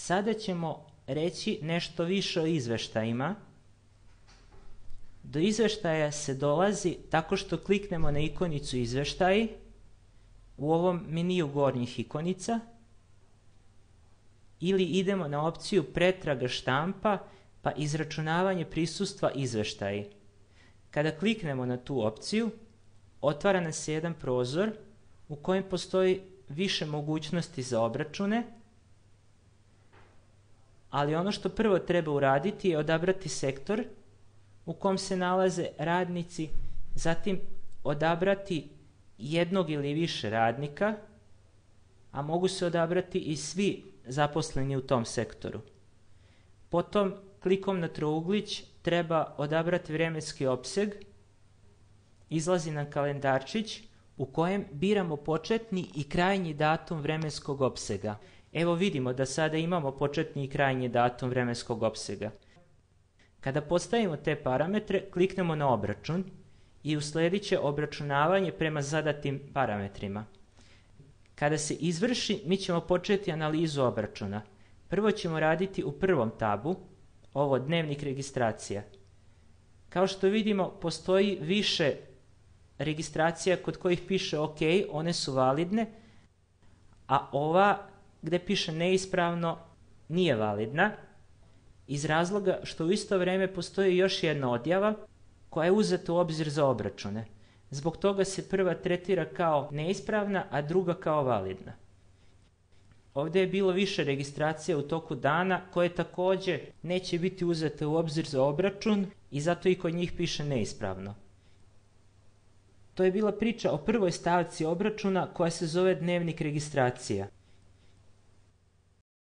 Sada ćemo reći nešto više o izveštajima. Do izveštaja se dolazi tako što kliknemo na ikonicu izveštaj u ovom meniju gornjih ikonica ili idemo na opciju pretraga štampa pa izračunavanje prisustva izveštaji. Kada kliknemo na tu opciju, otvara nas se jedan prozor u kojem postoji više mogućnosti za obračune, ali ono što prvo treba uraditi je odabrati sektor u kom se nalaze radnici, zatim odabrati jednog ili više radnika, a mogu se odabrati i svi zaposleni u tom sektoru. Potom, klikom na trouglić treba odabrati vremenski opseg, izlazi nam kalendarčić u kojem biramo početni i krajnji datum vremenskog opsega. Evo vidimo da sada imamo početni i krajnji datum vremenskog opsega. Kada postavimo te parametre, kliknemo na obračun i usledit će obračunavanje prema zadatim parametrima. Kada se izvrši, mi ćemo početi analizu obračuna. Prvo ćemo raditi u prvom tabu, ovo dnevnik registracija. Kao što vidimo, postoji više registracija kod kojih piše OK, one su validne, a ova gde piše neispravno nije validna, iz razloga što u isto vreme postoji još jedna odjava koja je uzeta u obzir za obračune. Zbog toga se prva tretira kao neispravna, a druga kao validna. Ovdje je bilo više registracija u toku dana koje također neće biti uzete u obzir za obračun i zato i kod njih piše neispravno. To je bila priča o prvoj stavci obračuna koja se zove dnevnik registracija.